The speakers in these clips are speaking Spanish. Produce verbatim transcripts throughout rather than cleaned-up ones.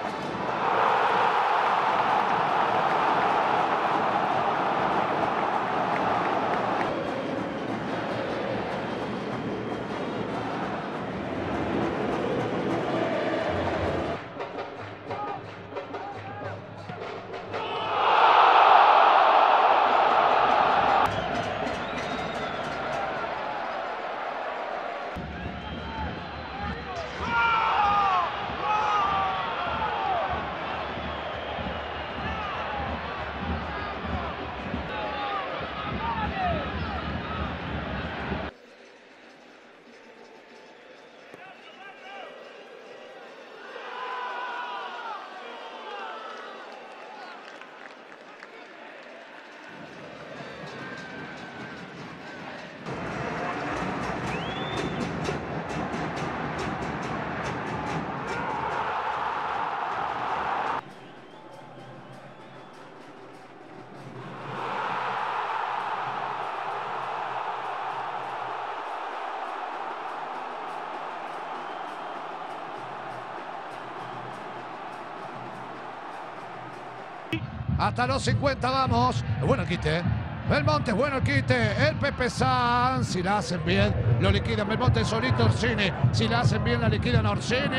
Hasta los cincuenta vamos. Bueno el quite. Belmonte, bueno el quite. El Pepe Sanz. Si la hacen bien, lo liquidan Belmonte solito. Orsini. Si la hacen bien, la liquidan Orsini.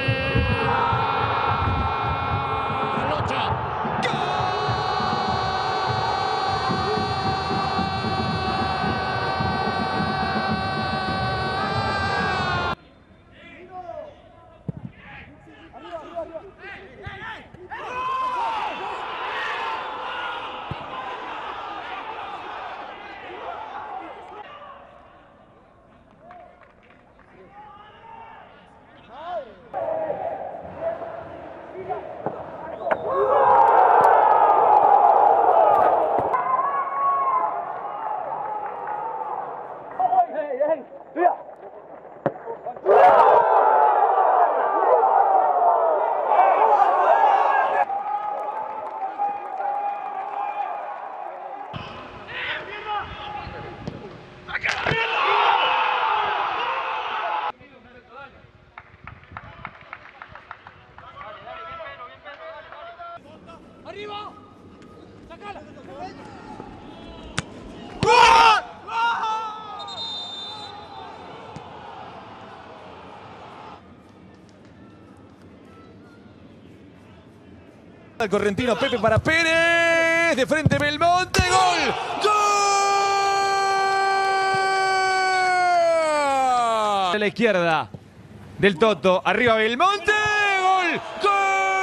Lucha. ¡Gol! ¡Arriba! ¡Sacala! El correntino Pepe para Pérez. De frente Belmonte. ¡Gol! ¡Gol! De la izquierda del Toto. Arriba Belmonte. ¡Gol! ¡Gol!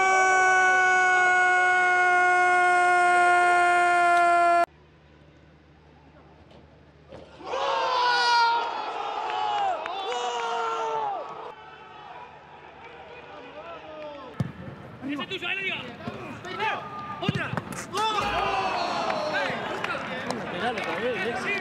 ¡Ese es tuyo, ahí le digo! ¡Otra! ¡Oh! ¡Hey! ¡Busca!